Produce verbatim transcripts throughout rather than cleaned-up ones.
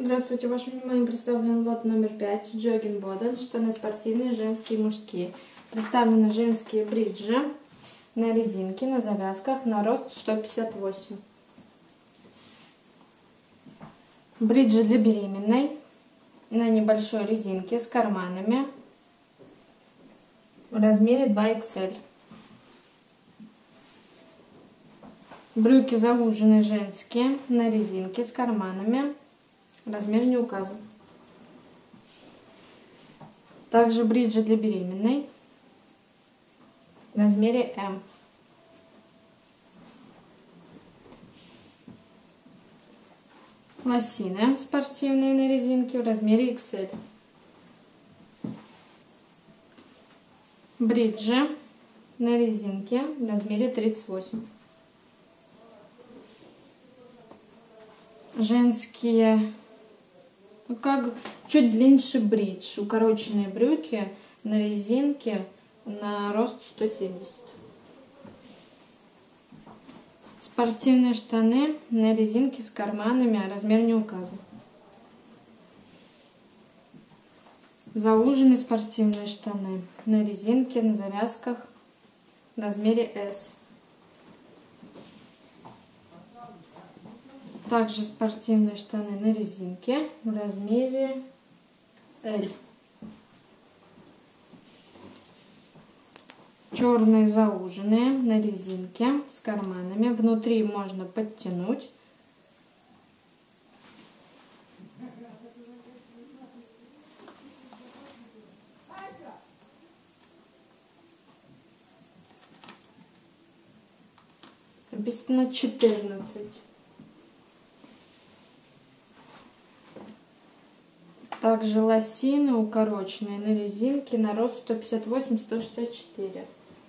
Здравствуйте, вашему вниманию представлен лот номер пять Джоггинг Боден, штаны спортивные, женские и мужские. Представлены женские бриджи на резинке, на завязках, на рост сто пятьдесят восемь. Бриджи для беременной на небольшой резинке с карманами в размере два икс эль. Брюки зауженные женские на резинке с карманами. Размер не указан. Также бриджи для беременной в размере эм. Лосины спортивные на резинке в размере икс эль. Бриджи на резинке в размере тридцать восемь. Женские, ну, как чуть длиннее бридж, укороченные брюки на резинке на рост сто семьдесят. Спортивные штаны на резинке с карманами, а размер не указан. Зауженные спортивные штаны на резинке, на завязках в размере эс. Также спортивные штаны на резинке в размере эль. Черные зауженные на резинке с карманами. Внутри можно подтянуть. Написано четырнадцать. Также лосины укороченные на резинке на рост сто пятьдесят восемь — сто шестьдесят четыре.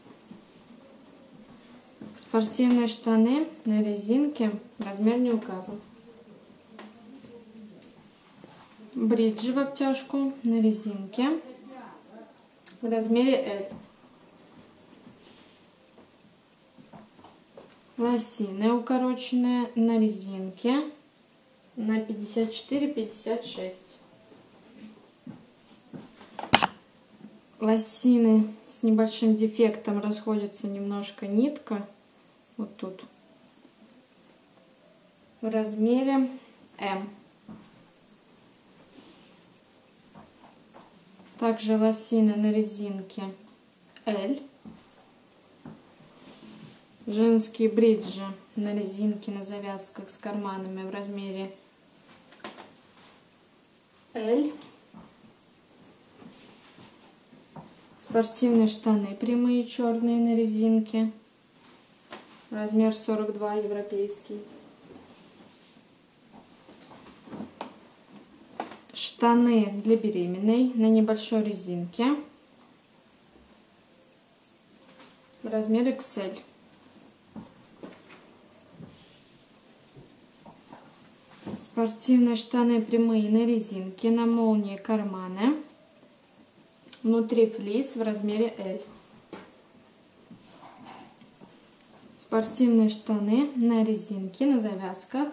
Спортивные штаны на резинке, размер не указан. Бриджи в обтяжку на резинке в размере эль. Лосины укороченные на резинке на пятьдесят четыре — пятьдесят шесть. Лосины с небольшим дефектом, расходится немножко нитка, вот тут, в размере эм. Также лосины на резинке эль. Женские бриджи на резинке, на завязках с карманами в размере эль. Спортивные штаны прямые черные на резинке, размер сорок два, европейский. Штаны для беременной на небольшой резинке, размер икс эль. Спортивные штаны прямые на резинке, на молнии карманы. Внутри флис в размере эль. Спортивные штаны на резинке, на завязках.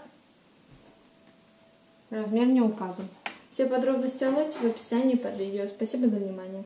Размер не указан. Все подробности о лоте в описании под видео. Спасибо за внимание.